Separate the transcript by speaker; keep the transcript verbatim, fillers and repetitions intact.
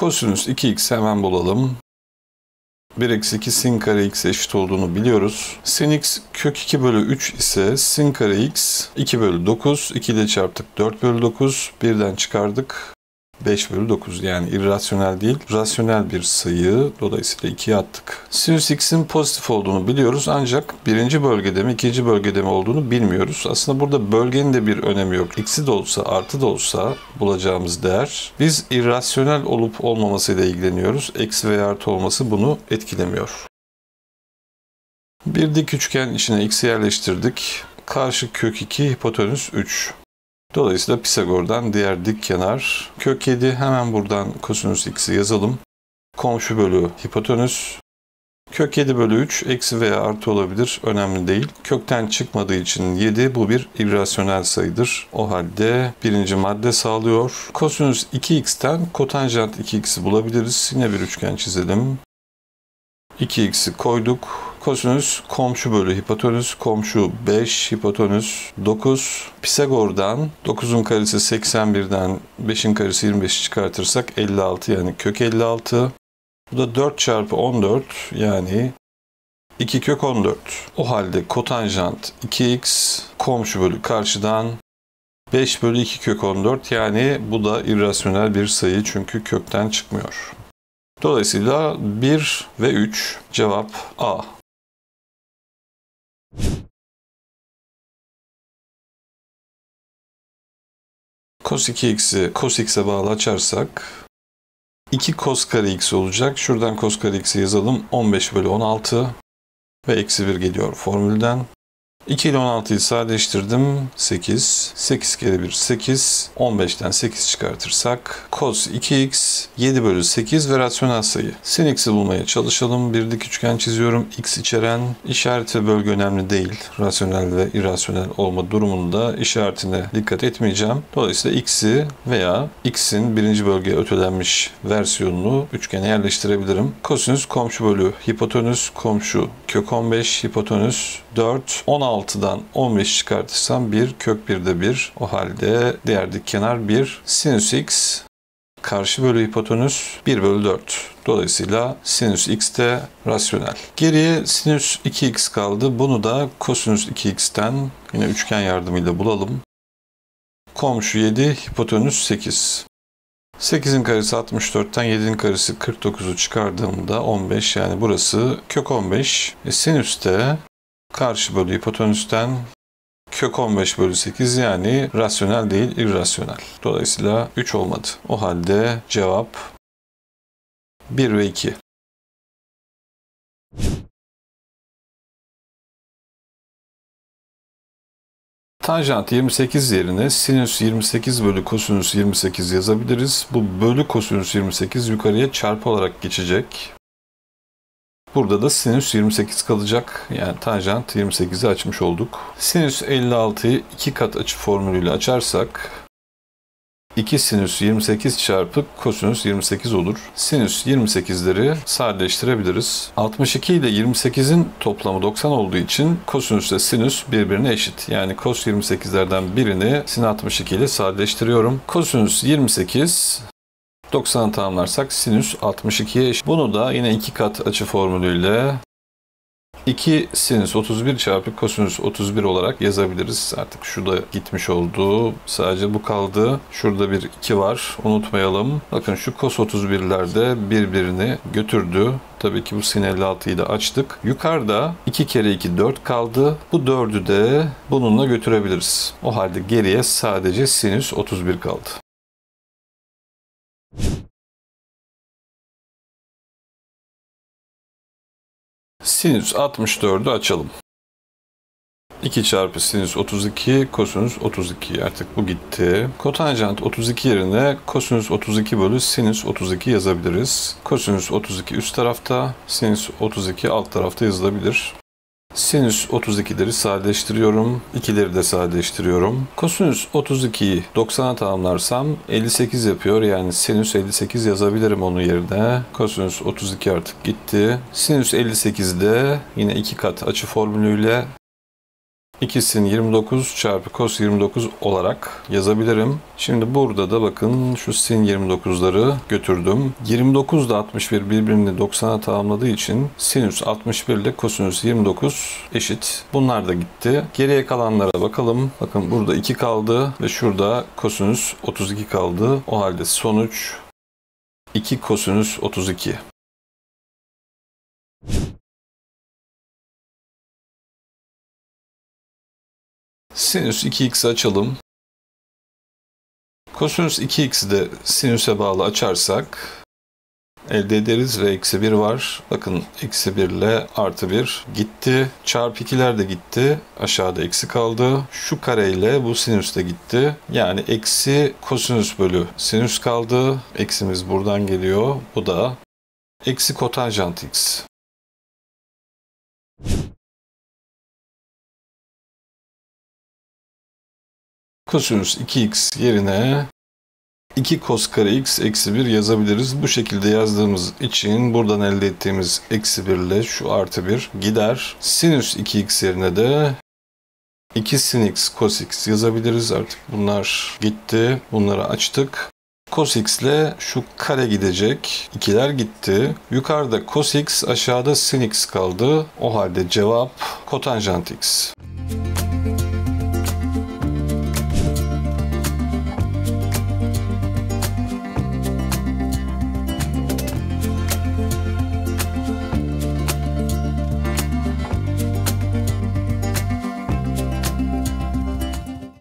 Speaker 1: Kosinüs iki x hemen bulalım. bir eksi iki sin kare x eşit olduğunu biliyoruz. Sin x kök iki bölü üç ise sin kare x iki bölü dokuz. iki ile çarptık dört bölü dokuz. birden çıkardık. beş bölü dokuz, yani irrasyonel değil, rasyonel bir sayı. Dolayısıyla ikiye attık. Sinüs x'in pozitif olduğunu biliyoruz ancak birinci bölgede mi ikinci bölgede mi olduğunu bilmiyoruz. Aslında burada bölgenin de bir önemi yok. Eksi de olsa artı da olsa bulacağımız değer. Biz irrasyonel olup olmamasıyla ilgileniyoruz. Eksi veya artı olması bunu etkilemiyor. Bir dik üçgen içine x'i yerleştirdik. Karşı kök iki, hipotenüs üç. Dolayısıyla Pisagor'dan diğer dik kenar kök yedi, hemen buradan kosinüs x'i yazalım. Komşu bölü hipotenüs. Kök yedi bölü üç eksi veya artı olabilir, önemli değil. Kökten çıkmadığı için yedi, bu bir irrasyonel sayıdır. O halde birinci madde sağlıyor. Kosinüs iki x'ten kotanjant iki x'i bulabiliriz. Yine bir üçgen çizelim. iki x'i koyduk. Kosinüs komşu bölü hipotenüs, komşu beş, hipotenüs dokuz. Pisagor'dan dokuzun karesi seksen birden beşin karesi yirmi beşi çıkartırsak elli altı, yani kök elli altı. Bu da dört çarpı on dört, yani iki kök on dört. O halde kotanjant iki x komşu bölü karşıdan beş bölü iki kök on dört, yani bu da irrasyonel bir sayı çünkü kökten çıkmıyor. Dolayısıyla bir ve üç cevap A. Cos iki x'i cos x'e bağlı açarsak iki cos kare x olacak. Şuradan cos kare x'i yazalım. on beş bölü on altı ve eksi bir geliyor formülden. iki ile on altıyı sadeleştirdim. sekiz. sekiz kere bir sekiz. on beşten sekiz çıkartırsak cos iki x yedi bölü sekiz ve rasyonel sayı. Sin x'i bulmaya çalışalım. Bir dik üçgen çiziyorum. X içeren, işaret ve bölge önemli değil. Rasyonel ve irrasyonel olma durumunda işaretine dikkat etmeyeceğim. Dolayısıyla x'i veya x'in birinci bölgeye ötelenmiş versiyonunu üçgene yerleştirebilirim. Kosinüs komşu bölü hipotenüs, komşu kök on beş, hipotenüs dört. on altıdan on beş çıkartırsam bir, kök birde bir. O halde diğer dik kenar bir. Sinüs x karşı bölü hipotenüs bir bölü dört. Dolayısıyla sinüs x de rasyonel. Geriye sinüs iki x kaldı. Bunu da kosinüs iki x'ten yine üçgen yardımıyla bulalım. Komşu yedi, hipotenüs sekiz. sekizin karesi altmış dörtten yedinin karesi kırk dokuzu çıkardığımda on beş, yani burası kök on beş. E, sinüs de karşı bölü hipotenüsten kök on beş bölü sekiz, yani rasyonel değil, irrasyonel. Dolayısıyla üç olmadı. O halde cevap bir ve iki. Tanjant yirmi sekiz yerine sinüs yirmi sekiz bölü kosinüs yirmi sekiz yazabiliriz. Bu bölü kosinüs yirmi sekiz yukarıya çarpı olarak geçecek. Burada da sinüs yirmi sekiz kalacak. Yani tanjant yirmi sekizi açmış olduk. Sinüs elli altıyı iki kat açı formülüyle açarsak iki sinüs yirmi sekiz çarpı kosinüs yirmi sekiz olur. Sinüs yirmi sekizleri sadeleştirebiliriz. altmış iki ile yirmi sekizin toplamı doksan olduğu için kosinüs ile sinüs birbirine eşit. Yani kos yirmi sekizlerden birini sin altmış iki ile sadeleştiriyorum. Kosinüs yirmi sekiz doksanı tamamlarsak sinüs altmış ikiye eşit. Bunu da yine iki kat açı formülüyle iki sinüs otuz bir çarpı kosinüs otuz bir olarak yazabiliriz. Artık şu da gitmiş oldu. Sadece bu kaldı. Şurada bir iki var. Unutmayalım. Bakın şu kos otuz birler de birbirini götürdü. Tabii ki bu sin elli altıyı da açtık. Yukarıda iki kere iki dört kaldı. Bu dördü de bununla götürebiliriz. O halde geriye sadece sinüs otuz bir kaldı. Sinüs altmış dördü açalım. iki çarpı sinüs otuz iki, kosinüs otuz iki. Artık bu gitti. Kotanjant otuz iki yerine kosinüs otuz iki bölü sinüs otuz iki yazabiliriz. Kosinüs otuz iki üst tarafta, sinüs otuz iki alt tarafta yazılabilir. Sinüs otuz ikileri sadeleştiriyorum. ikileri de sadeleştiriyorum. Kosinüs otuz ikiyi doksana tamamlarsam elli sekiz yapıyor. Yani sinüs elli sekiz yazabilirim onun yerine. Kosinüs otuz iki artık gitti. Sinüs elli sekizde yine iki kat açı formülüyle iki sin yirmi dokuz çarpı cos yirmi dokuz olarak yazabilirim. Şimdi burada da bakın şu sin yirmi dokuzları götürdüm. yirmi dokuz ile altmış bir birbirini doksana tamamladığı için sinüs altmış bir ile kosinüs yirmi dokuz eşit. Bunlar da gitti. Geriye kalanlara bakalım. Bakın burada iki kaldı ve şurada kosinüs otuz iki kaldı. O halde sonuç iki kosinüs otuz iki. Sinüs iki x'i açalım. Kosinüs iki x'i de sinüse bağlı açarsak elde ederiz ve eksi bir var. Bakın eksi bir ile artı bir gitti. Çarpı ikiler de gitti. Aşağıda eksi kaldı. Şu kareyle bu sinüs de gitti. Yani eksi kosinüs bölü sinüs kaldı. Eksimiz buradan geliyor. Bu da eksi kotanjant x. Kosinüs iki x yerine iki kos kare x eksi bir yazabiliriz. Bu şekilde yazdığımız için buradan elde ettiğimiz eksi bir ile şu artı bir gider. Sinüs iki x yerine de iki sin x cos x yazabiliriz. Artık bunlar gitti. Bunları açtık. Cos x ile şu kare gidecek. ikiler gitti. Yukarıda cos x, aşağıda sin x kaldı. O halde cevap kotanjant x.